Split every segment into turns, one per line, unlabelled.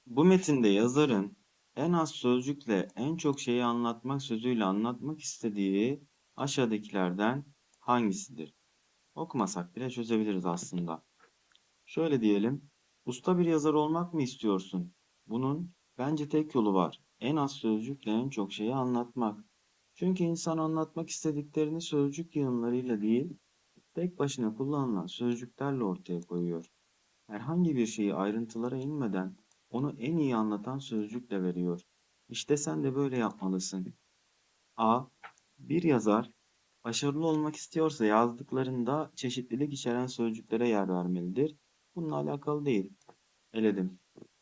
Bu metinde yazarın en az sözcükle en çok şeyi anlatmak sözüyle anlatmak istediği aşağıdakilerden hangisidir? Okumasak bile çözebiliriz aslında. Şöyle diyelim. Usta bir yazar olmak mı istiyorsun? Bunun bence tek yolu var. En az sözcükle en çok şeyi anlatmak. Çünkü insan anlatmak istediklerini sözcük yığınlarıyla değil, tek başına kullanılan sözcüklerle ortaya koyuyor. Herhangi bir şeyi ayrıntılara inmeden onu en iyi anlatan sözcükle veriyor. İşte sen de böyle yapmalısın. A. Bir yazar başarılı olmak istiyorsa yazdıklarında çeşitlilik içeren sözcüklere yer vermelidir. Bununla alakalı değil. Eledim.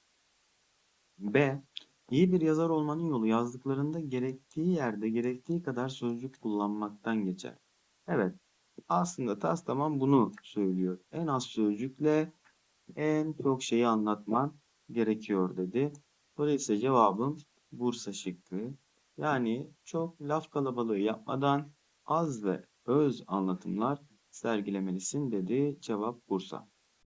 B. İyi bir yazar olmanın yolu yazdıklarında gerektiği yerde gerektiği kadar sözcük kullanmaktan geçer. Evet, aslında tamam bunu söylüyor. En az sözcükle en çok şeyi anlatman gerekiyor dedi. Dolayısıyla cevabım Bursa şıkkı. Yani çok laf kalabalığı yapmadan az ve öz anlatımlar sergilemelisin dedi. Cevap Bursa.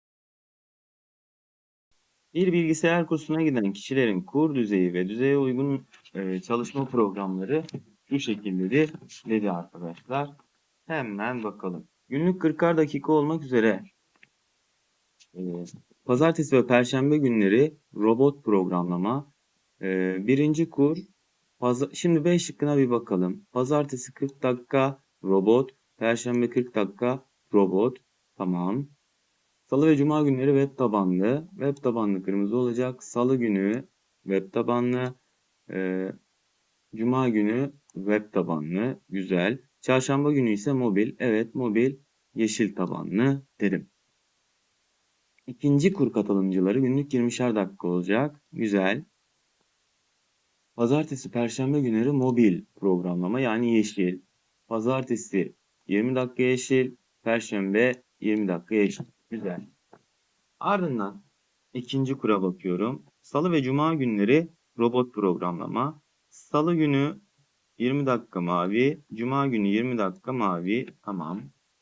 Bir bilgisayar kursuna giden kişilerin kur düzeyi ve düzeye uygun çalışma programları şu şekildedir dedi arkadaşlar. Hemen bakalım. Günlük 40'ar dakika olmak üzere e, pazartesi ve perşembe günleri robot programlama. Birinci kur. Şimdi B şıkkına bir bakalım. Pazartesi 40 dakika robot. Perşembe 40 dakika robot. Tamam. Salı ve cuma günleri web tabanlı. Web tabanlı kırmızı olacak. Salı günü web tabanlı. Ee, Cuma günü web tabanlı. Güzel. Çarşamba günü ise mobil. Evet, mobil yeşil tabanlı derim. İkinci kur katılımcıları günlük 20'şer dakika olacak. Güzel. Pazartesi, perşembe günleri mobil programlama yani yeşil. Pazartesi 20 dakika yeşil. Perşembe 20 dakika yeşil. Güzel. Ardından ikinci kura bakıyorum. Salı ve cuma günleri robot programlama. Salı günü 20 dakika mavi. Cuma günü 20 dakika mavi. Tamam.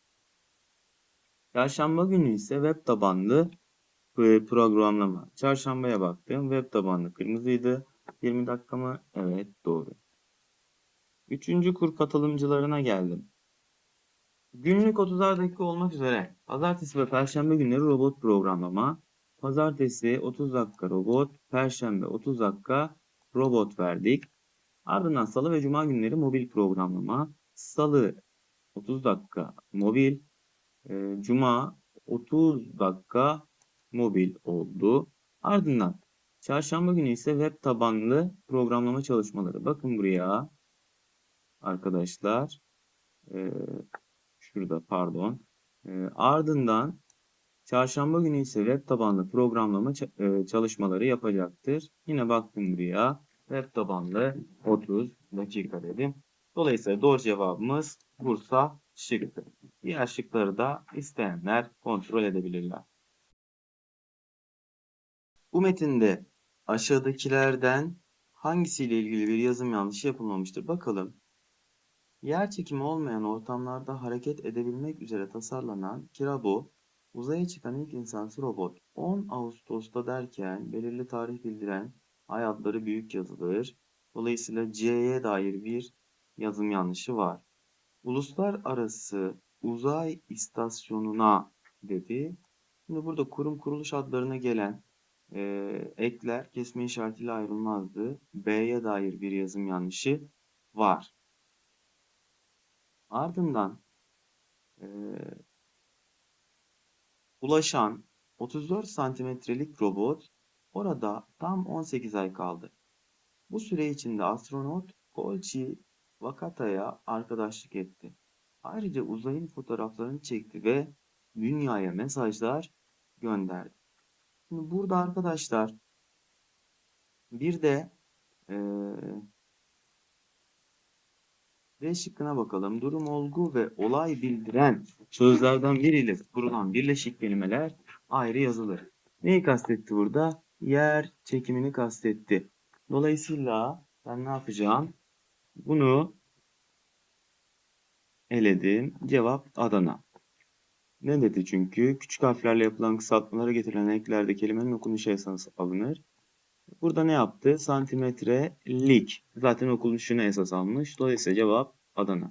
Çarşamba günü ise web tabanlı programlama. Çarşambaya baktım. Web tabanlı kırmızıydı. 20 dakika mı? Evet, doğru. Üçüncü kur katılımcılarına geldim. Günlük 30'ar dakika olmak üzere pazartesi ve perşembe günleri robot programlama. Pazartesi 30 dakika robot, perşembe 30 dakika robot verdik. Ardından salı ve cuma günleri mobil programlama. Salı 30 dakika mobil, cuma 30 dakika mobil oldu. Ardından çarşamba günü ise web tabanlı programlama çalışmaları. Bakın buraya arkadaşlar. E, Şurada pardon. Ardından çarşamba günü ise web tabanlı programlama çalışmaları yapacaktır. Yine baktım buraya. Web tabanlı 30 dakika dedim. Dolayısıyla doğru cevabımız Bursa şıkkı. Diğer şıkları da isteyenler kontrol edebilirler. Bu metinde aşağıdakilerden hangisiyle ilgili bir yazım yanlışı yapılmamıştır? Bakalım. Yer çekimi olmayan ortamlarda hareket edebilmek üzere tasarlanan Kirabo, uzaya çıkan ilk insansız robot 10 Ağustos'ta derken belirli tarih bildiren ay adları büyük yazılır. Dolayısıyla C'ye dair bir yazım yanlışı var. Uluslararası Uzay İstasyonu'na dedi. Şimdi burada kurum kuruluş adlarına gelen ekler kesme işaretiyle ayrılmazdı. B'ye dair bir yazım yanlışı var. Ardından ulaşan 34 santimetrelik robot orada tam 18 ay kaldı. Bu süre içinde astronot Koichi Wakata'ya arkadaşlık etti. Ayrıca uzayın fotoğraflarını çekti ve dünyaya mesajlar gönderdi. Şimdi burada arkadaşlar bir de D şıkkına bakalım. Durum, olgu ve olay bildiren sözlerden biriyle kurulan birleşik kelimeler ayrı yazılır. Neyi kastetti burada? Yer çekimini kastetti. Dolayısıyla ben ne yapacağım? Bunu eledim. Cevap Adana. Ne dedi çünkü? Küçük harflerle yapılan kısaltmalara getirilen eklerde kelimenin okunuşu esas alınır. Burada ne yaptı? Santimetrelik. Zaten okulun şunu esas almış. Dolayısıyla cevap Adana.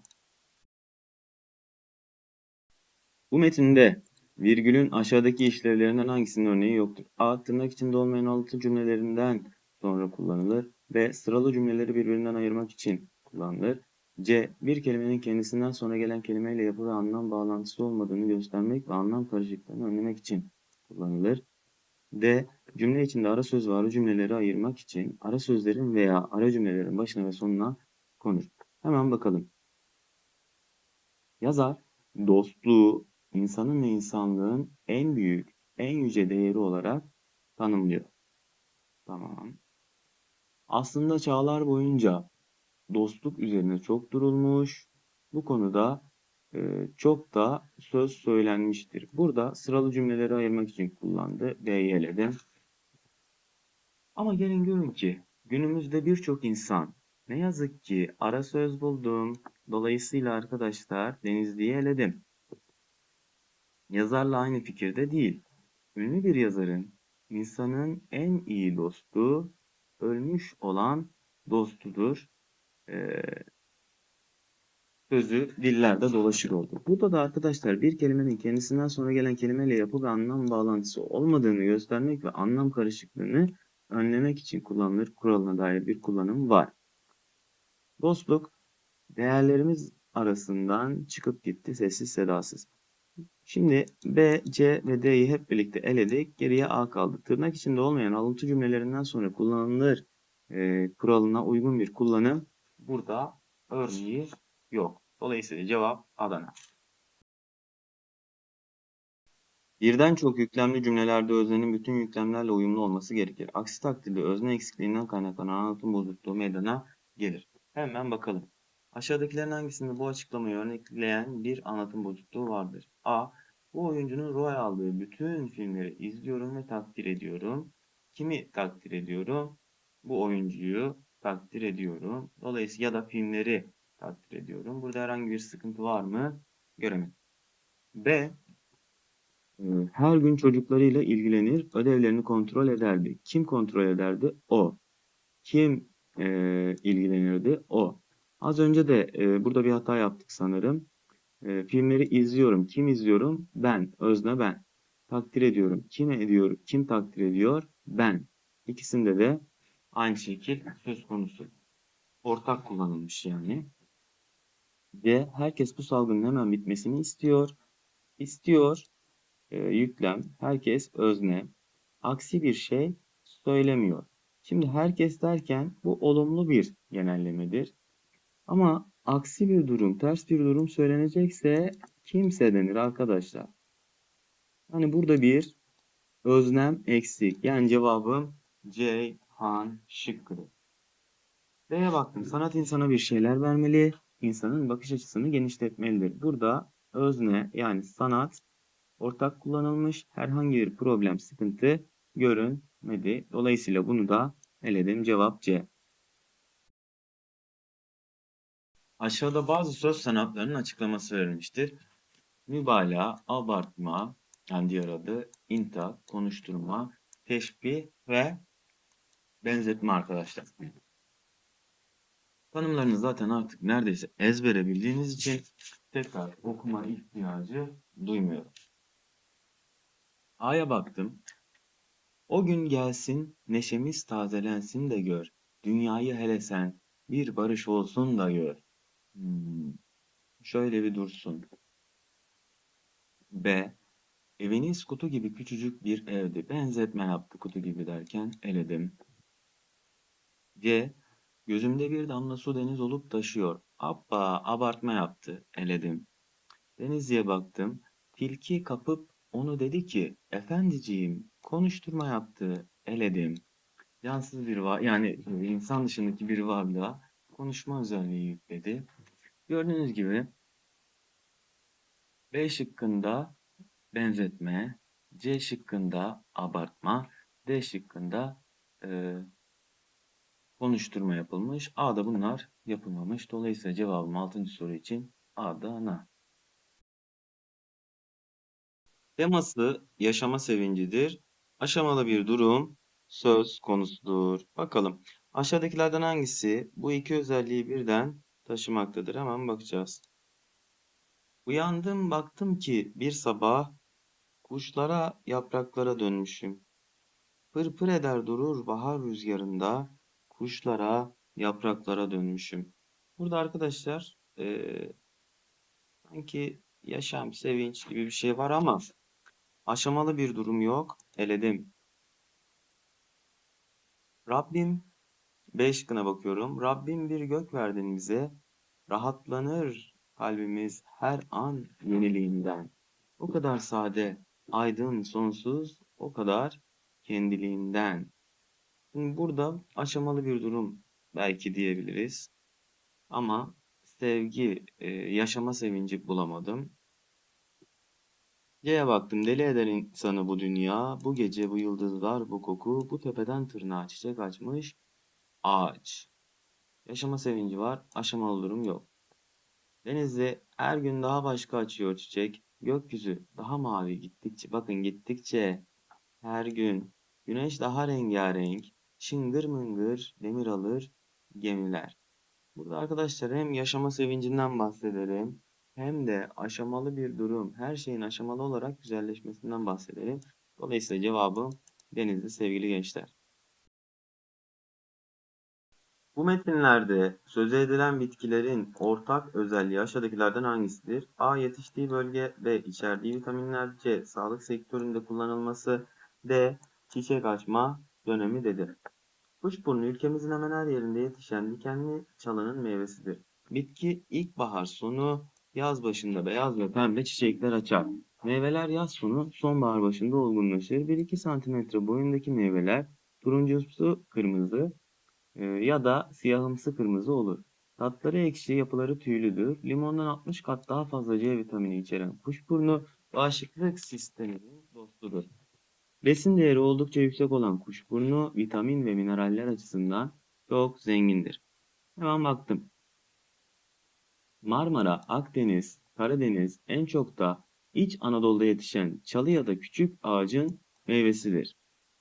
Bu metinde virgülün aşağıdaki işlevlerinden hangisinin örneği yoktur? A. Tırnak içinde olmayan alıntı cümlelerinden sonra kullanılır. B. Sıralı cümleleri birbirinden ayırmak için kullanılır. C. Bir kelimenin kendisinden sonra gelen kelimeyle yapı ve anlam bağlantısı olmadığını göstermek ve anlam karışıklığını önlemek için kullanılır. D. Cümle içinde ara söz ve ara cümleleri ayırmak için ara sözlerin veya ara cümlelerin başına ve sonuna konur. Hemen bakalım. Yazar, dostluğu insanın ve insanlığın en büyük, en yüce değeri olarak tanımlıyor. Tamam. Aslında çağlar boyunca dostluk üzerine çok durulmuş. Bu konuda çok da söz söylenmiştir. Burada sıralı cümleleri ayırmak için kullandı. D'yi eledim. Ama gelin görün ki günümüzde birçok insan ne yazık ki ara söz buldum. Dolayısıyla arkadaşlar Denizli'yi eledim. Yazarla aynı fikirde değil. Ünlü bir yazarın insanın en iyi dostu ölmüş olan dostudur. Ee, Sözü dillerde dolaşır oldu. Burada da arkadaşlar bir kelimenin kendisinden sonra gelen kelimeyle yapı ve anlam bağlantısı olmadığını göstermek ve anlam karışıklığını önlemek için kullanılır kuralına dair bir kullanım var. Dostluk değerlerimiz arasından çıkıp gitti sessiz sedasız. Şimdi B, C ve D'yi hep birlikte eledik. Geriye A kaldı. Tırnak içinde olmayan alıntı cümlelerinden sonra kullanılır kuralına uygun bir kullanım burada örneği yok. Dolayısıyla cevap Adana. Birden çok yüklemli cümlelerde öznenin bütün yüklemlerle uyumlu olması gerekir. Aksi takdirde özne eksikliğinden kaynaklanan anlatım bozukluğu meydana gelir. Hemen bakalım. Aşağıdakilerin hangisinde bu açıklamayı örnekleyen bir anlatım bozukluğu vardır? A. Bu oyuncunun rol aldığı bütün filmleri izliyorum ve takdir ediyorum. Kimi takdir ediyorum? Bu oyuncuyu takdir ediyorum. Dolayısıyla ya da filmleri takdir ediyorum. Burada herhangi bir sıkıntı var mı? Göremedim. B. Her gün çocuklarıyla ilgilenir, ödevlerini kontrol ederdi. Kim kontrol ederdi? O. Kim ilgilenirdi? O. Az önce de burada bir hata yaptık sanırım. Filmleri izliyorum. Kim izliyorum? Ben. Özne ben. Takdir ediyorum. Kim ediyor? Kim takdir ediyor? Ben. İkisinde de aynı şekil söz konusu. Ortak kullanılmış yani. Ve herkes bu salgının hemen bitmesini istiyor. İstiyor. Yüklem. Herkes özne. Aksi bir şey söylemiyor. Şimdi herkes derken bu olumlu bir genellemedir. Ama aksi bir durum, ters bir durum söylenecekse kimse denir arkadaşlar. Hani burada bir öznem eksik. Yani cevabım Ceyhan şıkkıdır. D'ye baktım. Sanat insana bir şeyler vermeli. İnsanın bakış açısını genişletmelidir. Burada özne yani sanat ortak kullanılmış. Herhangi bir problem, sıkıntı görünmedi. Dolayısıyla bunu da eledim. Cevap C. Aşağıda bazı söz sanatlarının açıklaması verilmiştir. Mübalağa, abartma, yani diğer adı intihar, konuşturma, teşbih ve benzetme arkadaşlar. Tanımlarını zaten artık neredeyse ezbere bildiğiniz için tekrar okuma ihtiyacı duymuyorum. A'ya baktım. O gün gelsin, neşemiz tazelensin de gör. Dünyayı hele sen, bir barış olsun da gör. Şöyle bir dursun. B. Eviniz kutu gibi küçücük bir evdi. Benzetme yaptı kutu gibi derken eledim. C. Gözümde bir damla su deniz olup taşıyor. Abba abartma yaptı. Eledim. Denizli'ye baktım. Tilki kapıp onu dedi ki efendiciğim konuşturma yaptı. Eledim. Cansız bir var yani insan dışındaki bir varlığa konuşma özelliği yükledi. Gördüğünüz gibi B şıkkında benzetme, C şıkkında abartma, D şıkkında e, konuşturma yapılmış. A'da bunlar yapılmamış. Dolayısıyla cevabım 6. soru için Adana. Teması yaşama sevincidir. Aşamalı bir durum. söz konusudur. Bakalım. Aşağıdakilerden hangisi bu iki özelliği birden taşımaktadır? Hemen bakacağız. Uyandım baktım ki bir sabah kuşlara yapraklara dönmüşüm. Pır pır eder durur bahar rüzgarında kuşlara yapraklara dönmüşüm. Burada arkadaşlar sanki yaşam, sevinç gibi bir şey var ama aşamalı bir durum yok. Eledim. Rabbim B şıkkına bakıyorum. Rabbim bir gök verdin bize. Rahatlanır kalbimiz her an yeniliğinden. O kadar sade, aydın, sonsuz, o kadar kendiliğinden. Şimdi burada aşamalı bir durum belki diyebiliriz. Ama sevgi, yaşama sevinci bulamadım. C'ye baktım. Deli eder insanı bu dünya. Bu gece, bu yıldızlar, bu koku, bu tepeden tırnağa çiçek açmış ağaç. Yaşama sevinci var, aşamalı durum yok. Denizde her gün daha başka açıyor çiçek. Gökyüzü daha mavi gittikçe, bakın gittikçe her gün. Güneş daha rengarenk. Şıngır mıngır demir alır gemiler. Burada arkadaşlar hem yaşama sevincinden bahsedelim hem de aşamalı bir durum, her şeyin aşamalı olarak güzelleşmesinden bahsedelim. Dolayısıyla cevabım Denizli sevgili gençler. Bu metinlerde söz edilen bitkilerin ortak özelliği aşağıdakilerden hangisidir? A. Yetiştiği bölge. B. İçerdiği vitaminler. C. Sağlık sektöründe kullanılması. D. Çiçek açma dönemidir. Kuşburnu ülkemizin hemen her yerinde yetişen dikenli çalının meyvesidir. Bitki ilkbahar sonu, yaz başında beyaz ve pembe çiçekler açar. Meyveler yaz sonu, sonbahar başında olgunlaşır. 1-2 santimetre boyundaki meyveler turuncumsu kırmızı ya da siyahımsı kırmızı olur. Tatları ekşi, yapıları tüylüdür. Limondan 60 kat daha fazla C vitamini içeren kuşburnu bağışıklık sisteminin dostudur. Besin değeri oldukça yüksek olan kuşburnu vitamin ve mineraller açısından çok zengindir. Hemen baktım. Marmara, Akdeniz, Karadeniz en çok da İç Anadolu'da yetişen çalı ya da küçük ağacın meyvesidir.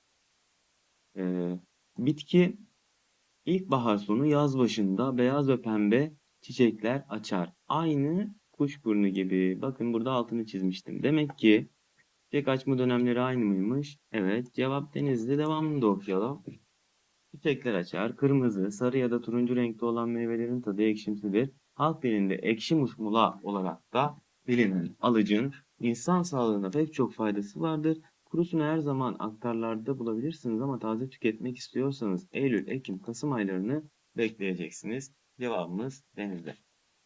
Bitki İlkbahar sonu yaz başında beyaz ve pembe çiçekler açar. Aynı kuşburnu gibi. Bakın burada altını çizmiştim. Demek ki çiçek açma dönemleri aynı mıymış? Evet. Cevap Denizli. Devamını da okuyalım. Çiçekler açar. Kırmızı, sarı ya da turuncu renkte olan meyvelerin tadı ekşimsidir. Halk dilinde ekşi muşmula olarak da bilinen alıcın insan sağlığına pek çok faydası vardır. Kurusunu her zaman aktarlarda bulabilirsiniz ama taze tüketmek istiyorsanız Eylül, Ekim, Kasım aylarını bekleyeceksiniz. Cevabımız Denizli.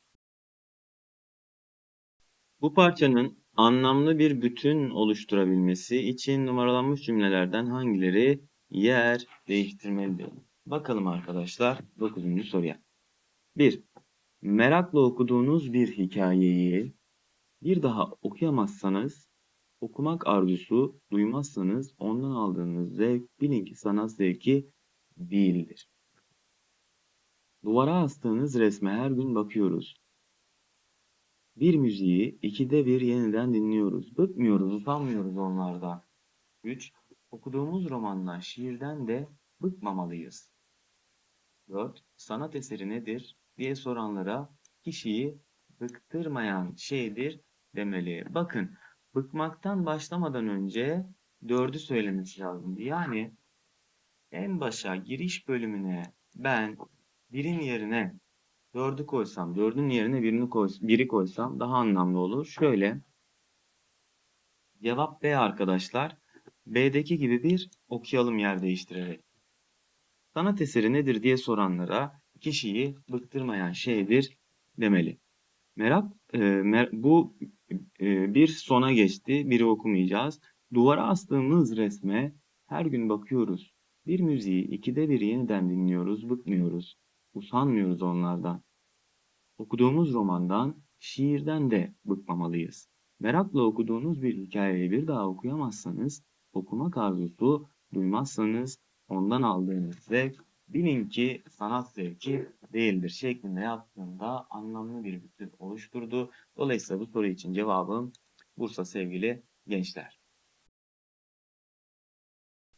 Bu parçanın anlamlı bir bütün oluşturabilmesi için numaralanmış cümlelerden hangileri yer değiştirmelidir? Bakalım arkadaşlar 9. soruya. 1. Merakla okuduğunuz bir hikayeyi bir daha okuyamazsanız, okumak arzusu duymazsanız ondan aldığınız zevk bilin ki sanat zevki değildir. Duvara astığınız resme her gün bakıyoruz. Bir müziği ikide bir yeniden dinliyoruz. Bıkmıyoruz, utanmıyoruz onlardan. 3. Okuduğumuz romandan, şiirden de bıkmamalıyız. 4. Sanat eseri nedir diye soranlara kişiyi bıktırmayan şeydir demeli. Bakın, bıkmaktan başlamadan önce 4'ü söylemesi lazım. Yani en başa giriş bölümüne ben birin yerine 4'ü koysam, 4'ün yerine biri koysam daha anlamlı olur. Şöyle, cevap B arkadaşlar. B'deki gibi bir okuyalım yer değiştirerek. Sanat eseri nedir diye soranlara kişiyi bıktırmayan şeydir demeli. Merak, bu bir sona geçti, biri okumayacağız. Duvara astığımız resme her gün bakıyoruz. Bir müziği ikide bir yeniden dinliyoruz, bıkmıyoruz, usanmıyoruz onlardan. Okuduğumuz romandan, şiirden de bıkmamalıyız. Merakla okuduğunuz bir hikayeyi bir daha okuyamazsanız, okumak arzusu duymazsanız ondan aldığınız zevk bilin ki sanat zevki değildir şeklinde yaptığında anlamlı bir bütün oluşturdu. Dolayısıyla bu soru için cevabım Bursa sevgili gençler.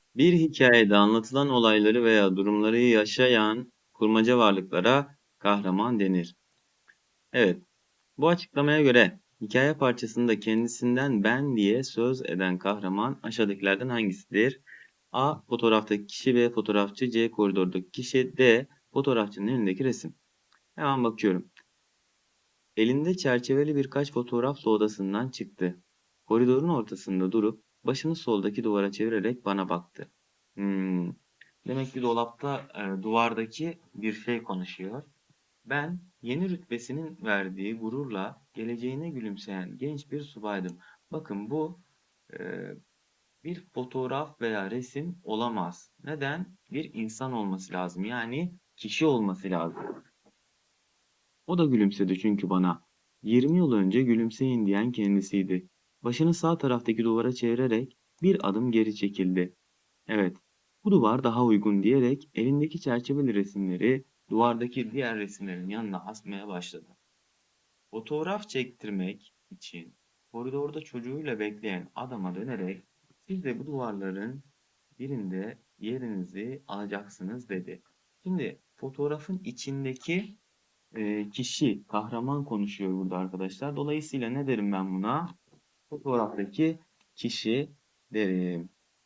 Bir hikayede anlatılan olayları veya durumları yaşayan kurmaca varlıklara kahraman denir. Evet, bu açıklamaya göre hikaye parçasında kendisinden ben diye söz eden kahraman aşağıdakilerden hangisidir? A. Fotoğraftaki kişi. B. Fotoğrafçı. C. Koridordaki kişi. D. Fotoğrafçının elindeki resim. Hemen bakıyorum. Elinde çerçeveli birkaç fotoğrafla odasından çıktı. Koridorun ortasında durup başını soldaki duvara çevirerek bana baktı. Hmm. Demek ki dolapta duvardaki bir şey konuşuyor. Ben yeni rütbesinin verdiği gururla geleceğine gülümseyen genç bir subaydım. Bakın bu e, bir fotoğraf veya resim olamaz. Neden? Bir insan olması lazım. Yani kişi olması lazım. O da gülümsedi çünkü bana. 20 yıl önce gülümseyin diyen kendisiydi. Başını sağ taraftaki duvara çevirerek bir adım geri çekildi. Evet, bu duvar daha uygun diyerek elindeki çerçeveli resimleri duvardaki diğer resimlerin yanına asmaya başladı. Fotoğraf çektirmek için koridorda çocuğuyla bekleyen adama dönerek siz de bu duvarların birinde yerinizi alacaksınız dedi. Şimdi fotoğrafın içindeki kişi, kahraman konuşuyor burada arkadaşlar. Dolayısıyla ne derim ben buna? Fotoğraftaki kişi derim.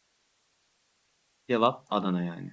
Cevap Adana yani.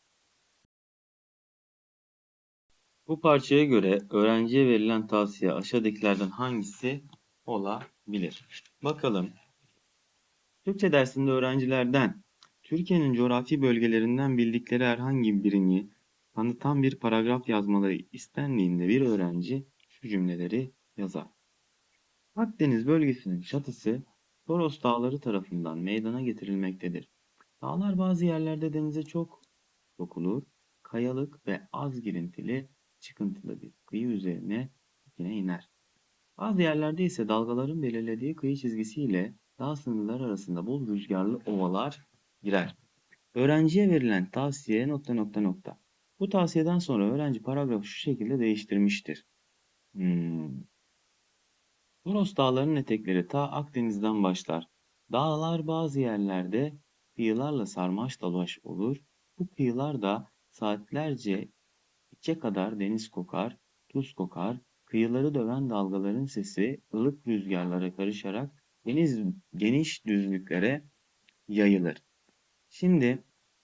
Bu parçaya göre öğrenciye verilen tavsiye aşağıdakilerden hangisi olabilir? Bakalım. Türkçe dersinde öğrencilerden Türkiye'nin coğrafi bölgelerinden bildikleri herhangi birini tanıtan bir paragraf yazmaları istendiğinde bir öğrenci şu cümleleri yazar. Akdeniz bölgesinin çatısı Toros Dağları tarafından meydana getirilmektedir. Dağlar bazı yerlerde denize çok sokulur, kayalık ve az girintili, çıkıntılı bir kıyı üzerine dikine iner. Bazı yerlerde ise dalgaların belirlediği kıyı çizgisiyle dağ sınırları arasında bol rüzgarlı ovalar girer. Öğrenciye verilen tavsiye nokta nokta nokta. Bu tavsiyeden sonra öğrenci paragrafı şu şekilde değiştirmiştir. Hmm. Toros Dağları'nın etekleri ta Akdeniz'den başlar. Dağlar bazı yerlerde kıyılarla sarmaş dolaş olur. Bu kıyılar da saatlerce içe kadar deniz kokar, tuz kokar, kıyıları döven dalgaların sesi ılık rüzgarlara karışarak geniş düzlüklere yayılır. Şimdi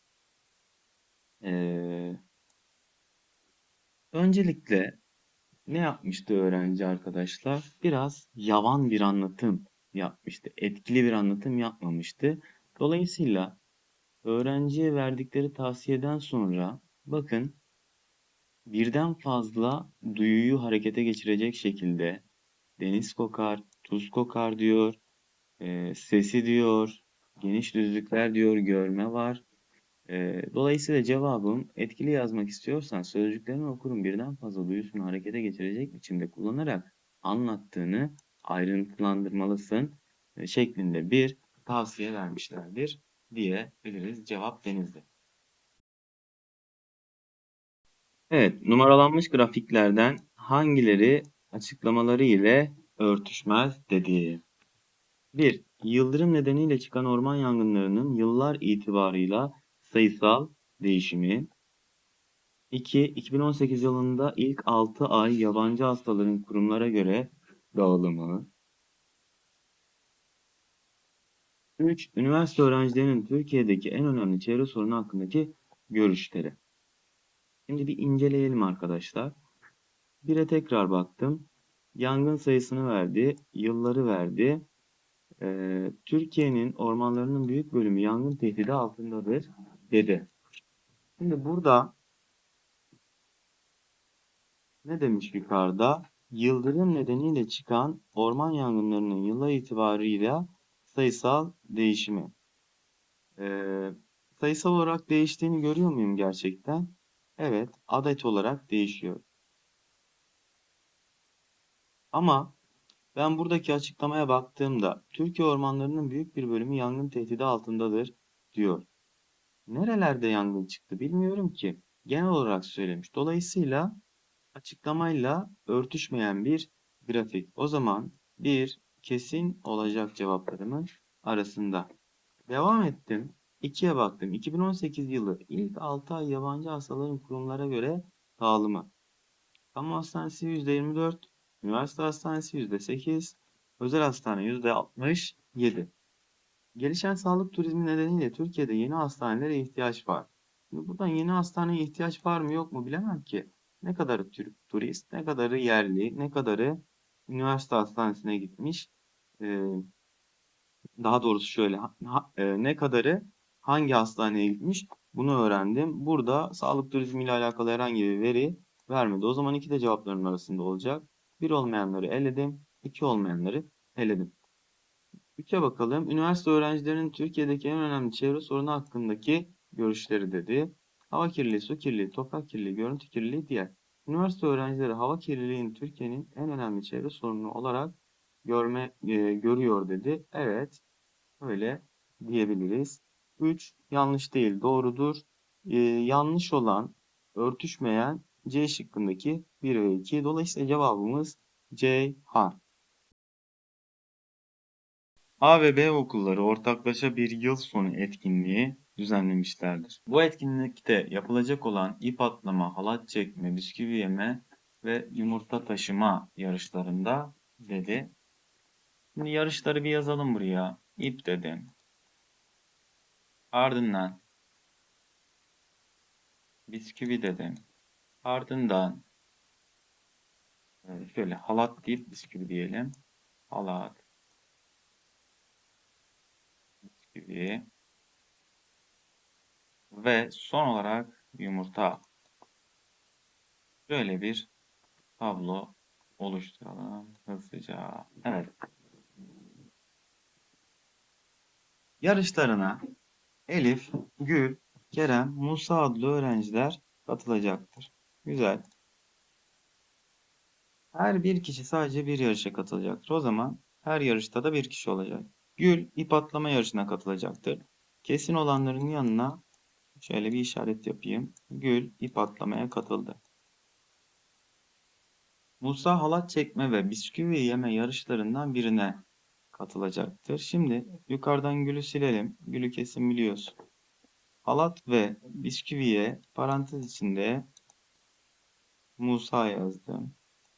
eee, öncelikle ne yapmıştı öğrenci arkadaşlar? Biraz yavan bir anlatım yapmıştı. Etkili bir anlatım yapmamıştı. Dolayısıyla öğrenciye verdikleri tavsiyeden sonra bakın birden fazla duyuyu harekete geçirecek şekilde deniz kokar, tuz kokar diyor, sesi diyor, geniş düzlükler diyor, görme var. Dolayısıyla cevabım etkili yazmak istiyorsan sözcüklerini okurun birden fazla duyusunu harekete geçirecek biçimde kullanarak anlattığını ayrıntılandırmalısın şeklinde bir tavsiye vermişlerdir diyebiliriz. Cevap Denizli. Evet, numaralanmış grafiklerden hangileri açıklamaları ile örtüşmez dedi. 1. Yıldırım nedeniyle çıkan orman yangınlarının yıllar itibarıyla sayısal değişimi. 2. 2018 yılında ilk 6 ay yabancı hastaların kurumlara göre dağılımı. 3. Üniversite öğrencilerinin Türkiye'deki en önemli çevre sorunu hakkındaki görüşleri. Şimdi bir inceleyelim arkadaşlar. 1'e tekrar baktım. Yangın sayısını verdi, yılları verdi. Türkiye'nin ormanlarının büyük bölümü yangın tehdidi altındadır dedi. Şimdi burada ne demiş yukarıda? Yıldırım nedeniyle çıkan orman yangınlarının yıllar itibarıyla sayısal değişimi. Ee, Sayısal olarak değiştiğini görüyor muyum gerçekten? Evet, adet olarak değişiyor. Ama ben buradaki açıklamaya baktığımda Türkiye ormanlarının büyük bir bölümü yangın tehdidi altındadır diyor. Nerelerde yangın çıktı bilmiyorum ki. Genel olarak söylemiş. Dolayısıyla açıklamayla örtüşmeyen bir grafik. O zaman bir kesin olacak cevaplarımın arasında. Devam ettim. 2'ye baktım. 2018 yılı ilk 6 ay yabancı hastaların kurumlara göre dağılımı. Kamu hastanesi %24, üniversite hastanesi %8, özel hastane %67. Gelişen sağlık turizmi nedeniyle Türkiye'de yeni hastanelere ihtiyaç var. Şimdi buradan yeni hastaneye ihtiyaç var mı yok mu bilemem ki. Ne kadarı Türk turist, ne kadarı yerli, ne kadarı üniversite hastanesine gitmiş. Ee, Daha doğrusu şöyle, ne kadarı hangi hastaneye gitmiş bunu öğrendim. Burada sağlık turizmi ile alakalı herhangi bir veri vermedi. O zaman iki de cevapların arasında olacak. Bir olmayanları eledim, iki olmayanları eledim. 3'e bakalım. Üniversite öğrencilerinin Türkiye'deki en önemli çevre sorunu hakkındaki görüşleri dedi. Hava kirliliği, su kirliliği, toprak kirliliği, görüntü kirliliği diğer. Üniversite öğrencileri hava kirliliğini Türkiye'nin en önemli çevre sorunu olarak görüyor dedi. Evet, öyle diyebiliriz. 3 yanlış değil, doğrudur. Yanlış olan, örtüşmeyen C şıkkındaki 1 ve 2. Dolayısıyla cevabımız Ceyhan. A ve B okulları ortaklaşa bir yıl sonu etkinliği düzenlemişlerdir. Bu etkinlikte yapılacak olan ip atlama, halat çekme, bisküvi yeme ve yumurta taşıma yarışlarında dedi. Şimdi yarışları bir yazalım buraya. İp dedim. Ardından bisküvi dedim. Ardından şöyle halat deyip bisküvi diyelim. Halat, bisküvi ve son olarak yumurta. Böyle bir tablo oluşturalım hızlıca. Evet. Yarışlarına Elif, Gül, Kerem, Musa adlı öğrenciler katılacaktır. Güzel. Her bir kişi sadece bir yarışa katılacaktır. O zaman her yarışta da bir kişi olacak. Gül ip atlama yarışına katılacaktır. Kesin olanların yanına şöyle bir işaret yapayım. Gül ip atlamaya katıldı. Musa halat çekme ve bisküvi yeme yarışlarından birine katılacaktır. Şimdi yukarıdan Gül'ü silelim. Gül'ü kesin biliyorsun. Halat ve bisküviye parantez içinde Musa yazdım.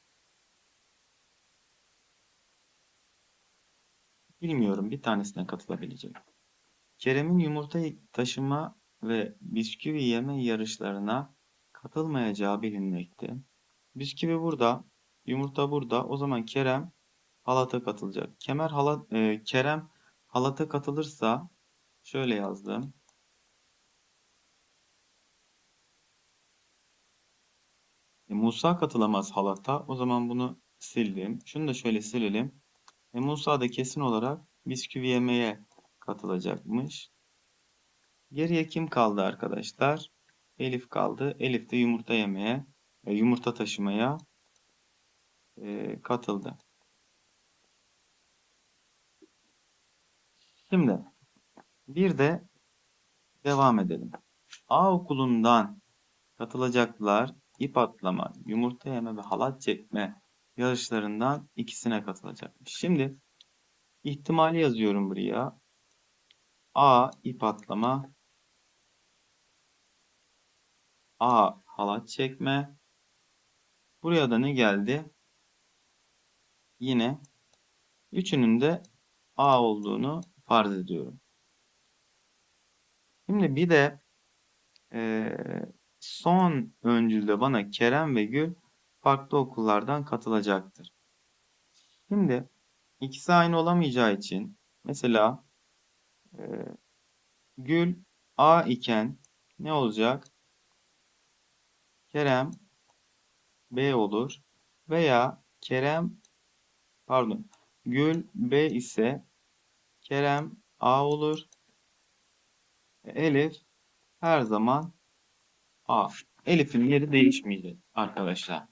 Bilmiyorum, bir tanesine katılabilecek. Kerem'in yumurta taşıma ve bisküvi yeme yarışlarına katılmayacağı bilinmekte. Bisküvi burada, yumurta burada. O zaman Kerem halata katılacak. Kerem halata katılırsa şöyle yazdım. Musa katılamaz halata. O zaman bunu sildim. Şunu da şöyle silelim. Musa da kesin olarak bisküvi yemeye katılacakmış. Geriye kim kaldı arkadaşlar? Elif kaldı. Elif de yumurta yemeye, yumurta taşımaya katıldı. Şimdi bir de devam edelim. A okulundan katılacaklar ip atlama, yumurta yeme ve halat çekme yarışlarından ikisine katılacakmış. Şimdi ihtimali yazıyorum buraya. A ip atlama, A halat çekme. Buraya da ne geldi? Yine üçünün de A olduğunu farz ediyorum. Şimdi bir de son öncülde bana Kerem ve Gül farklı okullardan katılacaktır. Şimdi ikisi aynı olamayacağı için mesela e, Gül A iken ne olacak? Kerem B olur veya Gül B ise Kerem A olur. Elif her zaman A. Elif'in yeri değişmeyecek arkadaşlar.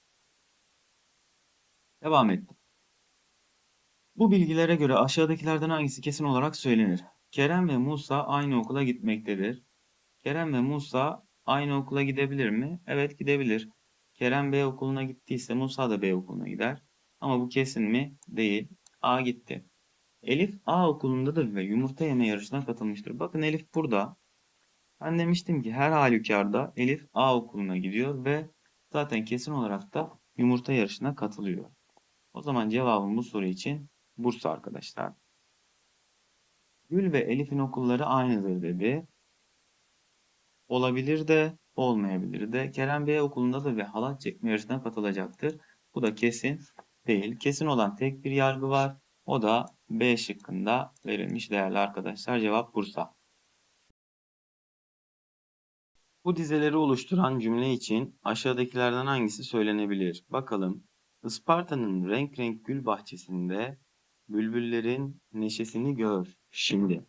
Devam ettim. Bu bilgilere göre aşağıdakilerden hangisi kesin olarak söylenir? Kerem ve Musa aynı okula gitmektedir. Kerem ve Musa aynı okula gidebilir mi? Evet, gidebilir. Kerem B okuluna gittiyse Musa da B okuluna gider. Ama bu kesin mi? Değil. A gitti. Elif A okulundadır ve yumurta yeme yarışına katılmıştır. Bakın Elif burada. Ben demiştim ki her halükarda Elif A okuluna gidiyor ve zaten kesin olarak da yumurta yarışına katılıyor. O zaman cevabım bu soru için Bursa arkadaşlar. Gül ve Elif'in okulları aynıdır dedi. Olabilir de olmayabilir de. Kerem B okulundadır ve halat çekme yarışına katılacaktır. Bu da kesin değil. Kesin olan tek bir yargı var. O da B şıkkında verilmiş değerli arkadaşlar. Cevap Bursa. Bu dizeleri oluşturan cümle için aşağıdakilerden hangisi söylenebilir? Bakalım. Isparta'nın renk renk gül bahçesinde bülbüllerin neşesini gör. Şimdi.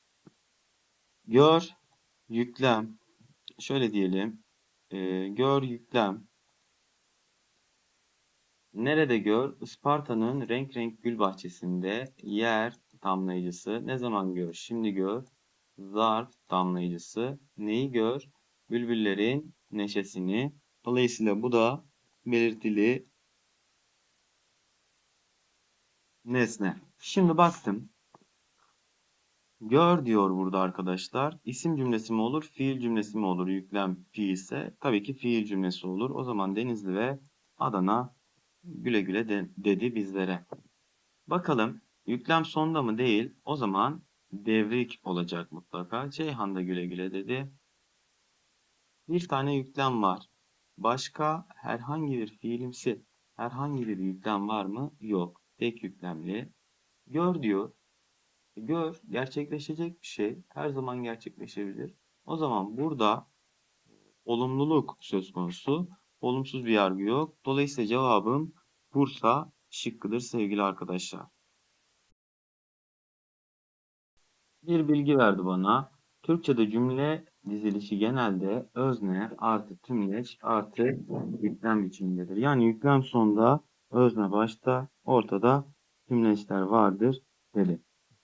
Gör, yüklem. Şöyle diyelim. Gör, yüklem. Nerede gör? Isparta'nın renk renk gül bahçesinde yer tamlayıcısı. Ne zaman gör? Şimdi gör. Zarf tamlayıcısı. Neyi gör? Bülbüllerin neşesini. Dolayısıyla bu da belirtili nesne. Şimdi baktım. Gör diyor burada arkadaşlar. İsim cümlesi mi olur, fiil cümlesi mi olur? Yüklem fiil ise tabii ki fiil cümlesi olur. O zaman Denizli ve Adana güle güle dedi bizlere. Bakalım yüklem sonda mı değil? O zaman devrik olacak mutlaka. Ceyhan da güle güle dedi. Bir tane yüklem var. Başka herhangi bir fiilimsi herhangi bir yüklem var mı? Yok. Tek yüklemli. Gör diyor. Gör gerçekleşecek bir şey. Her zaman gerçekleşebilir. O zaman burada olumluluk söz konusu. Olumsuz bir yargı yok. Dolayısıyla cevabım Bursa şıkkıdır sevgili arkadaşlar. Bir bilgi verdi bana. Türkçe'de cümle dizilişi genelde özne artı tümleç artı yüklem biçimindedir. Yani yüklem sonda, özne başta, ortada tümleçler vardır dedi.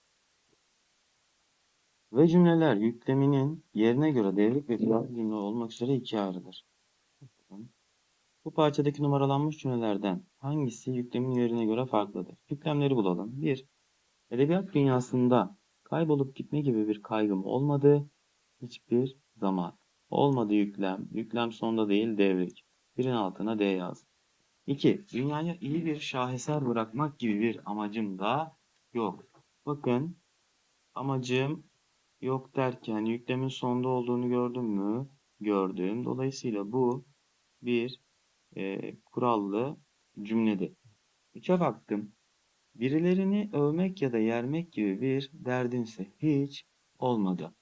Ve cümleler yükleminin yerine göre devrik ve fiil cümle olmak üzere ikiye ayrılır. Bu parçadaki numaralanmış cümlelerden hangisi yüklemin yerine göre farklıdır? Yüklemleri bulalım. 1. Edebiyat dünyasında kaybolup gitme gibi bir kaygım olmadı. Hiçbir zaman. Olmadı yüklem. Yüklem sonda değil devrik. Birin altına D yaz. 2. Dünyaya iyi bir şaheser bırakmak gibi bir amacım da yok. Bakın amacım yok derken yüklemin sonda olduğunu gördün mü? Gördüm. Dolayısıyla bu bir kurallı cümledir. 3'e baktım. Birilerini övmek ya da yermek gibi bir derdinse hiç olmadı.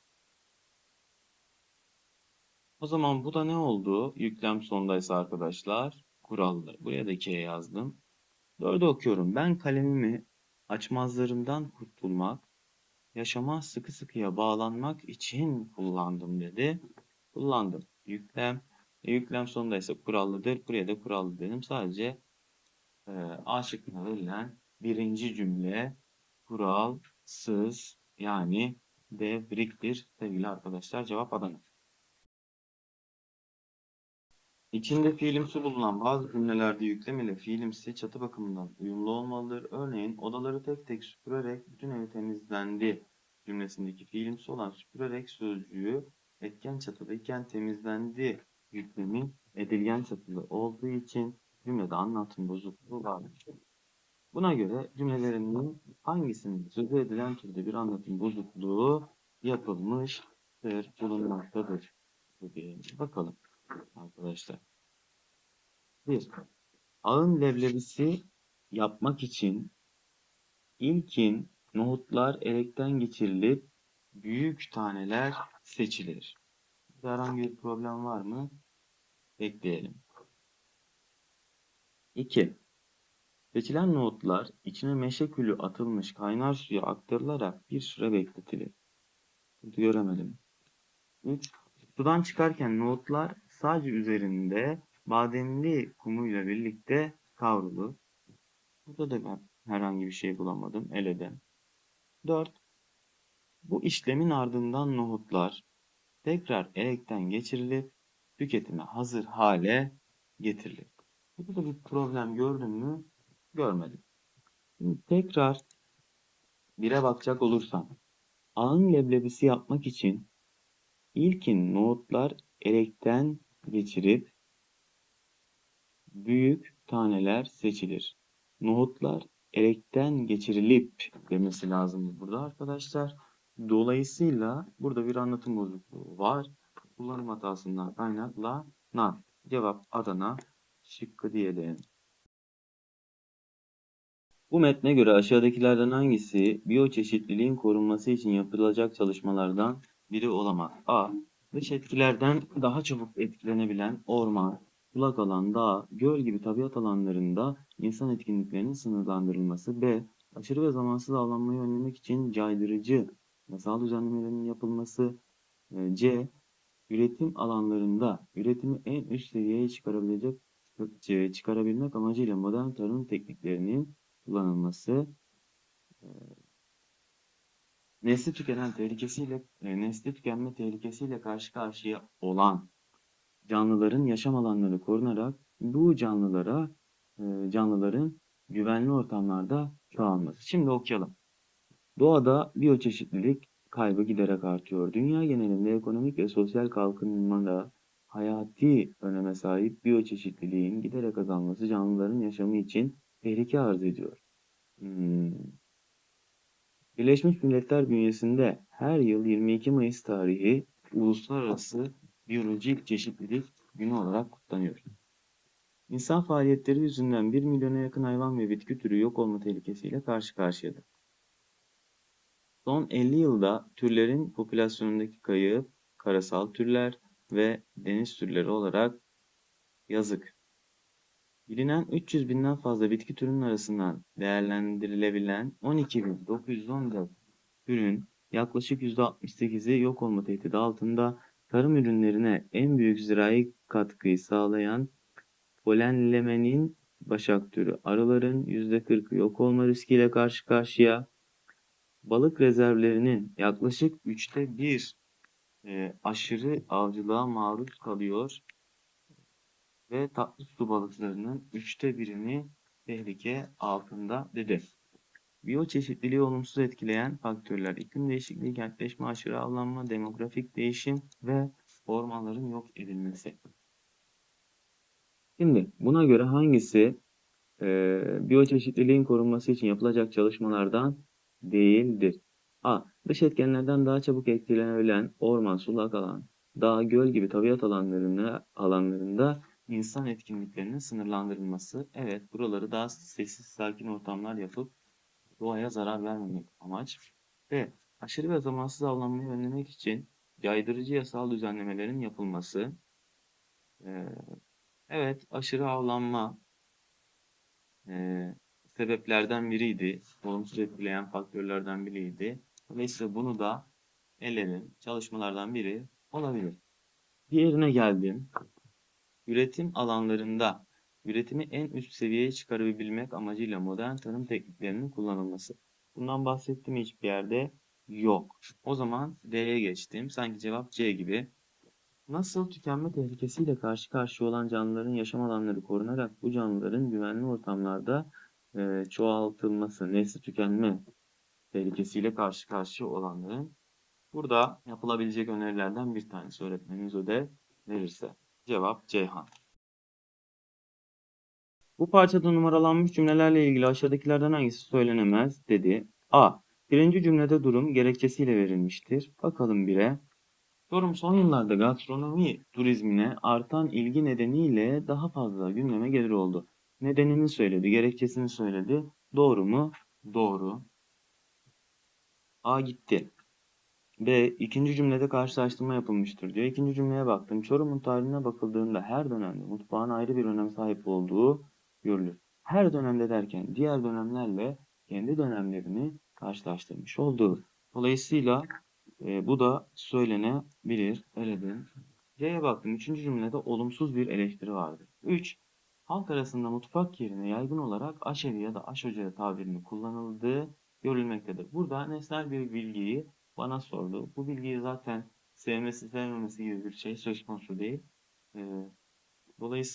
O zaman bu da ne oldu? Yüklem sondaysa arkadaşlar kurallı. Buraya da 2'ye yazdım. 4'ü okuyorum. Ben kalemimi açmazlarımdan kurtulmak, yaşama sıkı sıkıya bağlanmak için kullandım dedi. Kullandım. Yüklem. Yüklem sonundaysa kurallıdır. Buraya da kurallı dedim. Sadece A şıkkına verilen birinci cümle kuralsız yani devriktir sevgili arkadaşlar. Cevap Adana. İçinde fiilimsi bulunan bazı cümlelerde yüklem ile fiilimsi çatı bakımından uyumlu olmalıdır. Örneğin odaları tek tek süpürerek bütün evi temizlendi cümlesindeki fiilimsi olan süpürerek sözcüğü etken çatıdayken temizlendi yüklemi edilgen çatılı olduğu için cümlede anlatım bozukluğu vardır. Buna göre cümlelerinin hangisinde sözü edilen türde bir anlatım bozukluğu yapılmıştır, bulunmaktadır. Bakalım arkadaşlar. 1. Ağın leblebisi yapmak için ilkin nohutlar elekten geçirilip büyük taneler seçilir. Herhangi bir problem var mı? Ekleyelim. 2. Seçilen nohutlar içine meşe külü atılmış kaynar suya aktarılarak bir süre bekletilir. Burada göremedim. 3. Sudan çıkarken nohutlar sadece üzerinde bademli kumuyla birlikte kavrulur. Burada da ben herhangi bir şey bulamadım. Eleden. 4. Bu işlemin ardından nohutlar tekrar elekten geçirilip tüketime hazır hale getirilir. Burada da bir problem gördün mü? Görmedim. Şimdi tekrar 1'e bakacak olursam. Ağın leblebisi yapmak için ilkin nohutlar elekten geçirip büyük taneler seçilir. Nohutlar elekten geçirilip demesi lazım burada arkadaşlar. Dolayısıyla burada bir anlatım bozukluğu var. Kullanım hatasından kaynaklanan. Cevap Adana şıkkı diyelim. Bu metne göre aşağıdakilerden hangisi biyoçeşitliliğin korunması için yapılacak çalışmalardan biri olamaz? A. Dış etkilerden daha çabuk etkilenebilen orman, sulak alan, dağ, göl gibi tabiat alanlarında insan etkinliklerinin sınırlandırılması. B. Aşırı ve zamansız avlanmayı önlemek için caydırıcı yasal düzenlemelerin yapılması. C. Üretim alanlarında üretimi en üst seviyeye çıkarabilmek amacıyla modern tarım tekniklerinin kullanılması. Nesli tükenme tehlikesiyle karşı karşıya olan canlıların yaşam alanları korunarak bu canlıların güvenli ortamlarda çoğalması. Şimdi okuyalım. Doğada biyoçeşitlilik kaybı giderek artıyor. Dünya genelinde ekonomik ve sosyal kalkınmada hayati öneme sahip biyoçeşitliliğin giderek azalması canlıların yaşamı için tehlike arz ediyor. Birleşmiş Milletler bünyesinde her yıl 22 Mayıs tarihi Uluslararası Biyolojik Çeşitlilik Günü olarak kutlanıyor. İnsan faaliyetleri yüzünden 1 milyona yakın hayvan ve bitki türü yok olma tehlikesiyle karşı karşıyadır. Son 50 yılda türlerin popülasyonundaki kayıp, karasal türler ve deniz türleri olarak yazık. Bilinen 300 binden fazla bitki türünün arasından değerlendirilebilen 12.914 türün yaklaşık %68'i yok olma tehdidi altında. Tarım ürünlerine en büyük zirai katkıyı sağlayan polenlemenin başak türü arıların %40'ı yok olma riskiyle karşı karşıya. Balık rezervlerinin yaklaşık 1/3 aşırı avcılığa maruz kalıyor ve tatlı su balıklarının 1/3'ünü tehlike altında dedi. Biyoçeşitliliği olumsuz etkileyen faktörler: iklim değişikliği, kentleşme, aşırı avlanma, demografik değişim ve ormanların yok edilmesi. Şimdi buna göre hangisi biyoçeşitliliğin korunması için yapılacak çalışmalardan değildir? A. Dış etkenlerden daha çabuk etkilenebilen orman, sulak alan, dağ, göl gibi tabiat alanlarında insan etkinliklerinin sınırlandırılması. Evet, buraları daha sessiz, sakin ortamlar yapıp doğaya zarar vermemek amaç. B. Aşırı ve zamansız avlanmayı önlemek için caydırıcı yasal düzenlemelerin yapılması. Evet, aşırı avlanma sebeplerden biriydi. Olumsuz etkileyen faktörlerden biriydi. Dolayısıyla bunu da eledim. Çalışmalardan biri olabilir. Diğerine geldim. Üretim alanlarında üretimi en üst seviyeye çıkarabilmek amacıyla modern tarım tekniklerinin kullanılması. Bundan bahsettiğim hiçbir yerde yok. O zaman D'ye geçtim. Sanki cevap C gibi. Nasıl tükenme tehlikesiyle karşı karşıya olan canlıların yaşam alanları korunarak bu canlıların güvenli ortamlarda çoğaltılması, nesli tükenme tehlikesiyle karşı karşıya olanların burada yapılabilecek önerilerden bir tanesi öğretmeniniz ödev verirse. Cevap Ceyhan. Bu parçada numaralanmış cümlelerle ilgili aşağıdakilerden hangisi söylenemez dedi. A. Birinci cümlede durum gerekçesiyle verilmiştir. Bakalım bire. Çorum son yıllarda gastronomi turizmine artan ilgi nedeniyle daha fazla gündeme gelir oldu. Nedenini söyledi, gerekçesini söyledi. Doğru mu? Doğru. A gitti. B. İkinci cümlede karşılaştırma yapılmıştır diyor. İkinci cümleye baktım. Çorum'un tarihine bakıldığında her dönemde mutfağın ayrı bir önem sahip olduğu görülür. Her dönemde derken diğer dönemlerle kendi dönemlerini karşılaştırmış oldu. Dolayısıyla bu da söylenebilir. Eledim. C'ye baktım. Üçüncü cümlede olumsuz bir eleştiri vardı. 3. Halk arasında mutfak yerine yaygın olarak aşevi ya da aşocağı tabirini kullanıldığı görülmektedir. Burada nesnel bir bilgiyi bana sordu. Bu bilgiyi zaten sevmesi sevmemesi gibi bir şey söz konusu değil.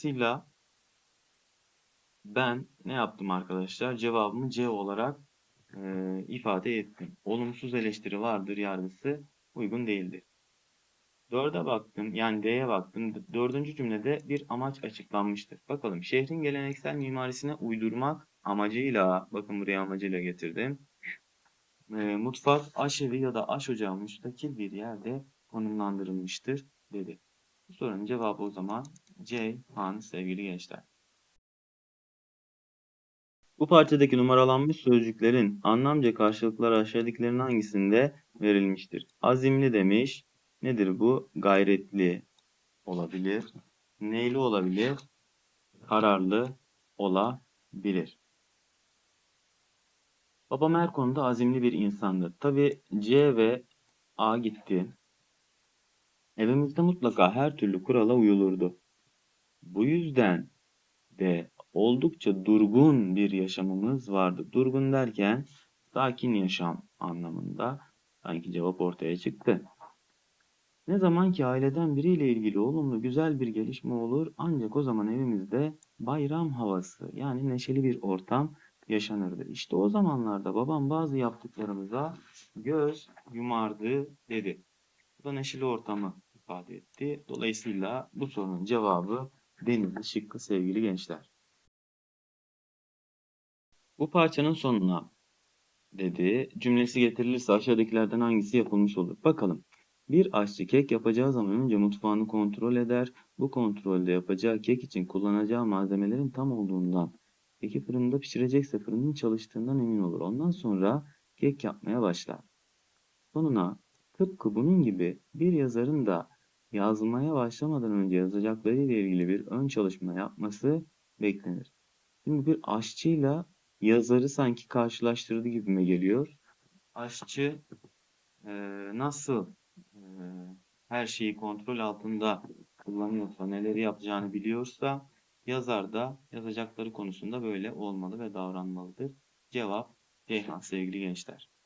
Dolayısıyla ben ne yaptım arkadaşlar? Cevabımı C olarak ifade ettim. Olumsuz eleştiri vardır yargısı uygun değildir. 4'e baktım, yani D'ye baktım. 4. cümlede bir amaç açıklanmıştır. Bakalım, şehrin geleneksel mimarisine uydurmak amacıyla, bakın buraya amacıyla getirdim. Mutfak, aşevi ya da aşocağı müstakil bir yerde konumlandırılmıştır dedi. Bu sorunun cevabı o zaman C, Han sevgili gençler. Bu parçadaki numaralanmış sözcüklerin anlamca karşılıkları aşağıdakilerin hangisinde verilmiştir? Azimli demiş. Nedir bu? Gayretli olabilir. Neyli olabilir? Kararlı olabilir. Babam her konuda azimli bir insandı. Tabii C ve A gitti. Evimizde mutlaka her türlü kurala uyulurdu. Bu yüzden de oldukça durgun bir yaşamımız vardı. Durgun derken sakin yaşam anlamında. Sanki cevap ortaya çıktı. Ne zaman ki aileden biriyle ilgili olumlu güzel bir gelişme olur, ancak o zaman evimizde bayram havası, yani neşeli bir ortam yaşanırdı. İşte o zamanlarda babam bazı yaptıklarımıza göz yumardı dedi. Bu da neşeli ortamı ifade etti. Dolayısıyla bu sorunun cevabı Denizli şıkkı sevgili gençler. Bu parçanın sonuna dedi. Cümlesi getirilirse aşağıdakilerden hangisi yapılmış olur? Bakalım. Bir aşçı kek yapacağı zaman önce mutfağını kontrol eder. Bu kontrolde yapacağı kek için kullanacağı malzemelerin tam olduğundan, keki fırında pişirecekse fırının çalıştığından emin olur. Ondan sonra kek yapmaya başlar. Sonuna tıpkı bunun gibi bir yazarın da yazmaya başlamadan önce yazacakları ile ilgili bir ön çalışma yapması beklenir. Şimdi bir aşçıyla yazarı sanki karşılaştırdı gibime geliyor. Aşçı e, nasıl e, her şeyi kontrol altında kullanıyorsa, neleri yapacağını biliyorsa, yazar da yazacakları konusunda böyle olmalı ve davranmalıdır. Cevap Ceyhan sevgili gençler.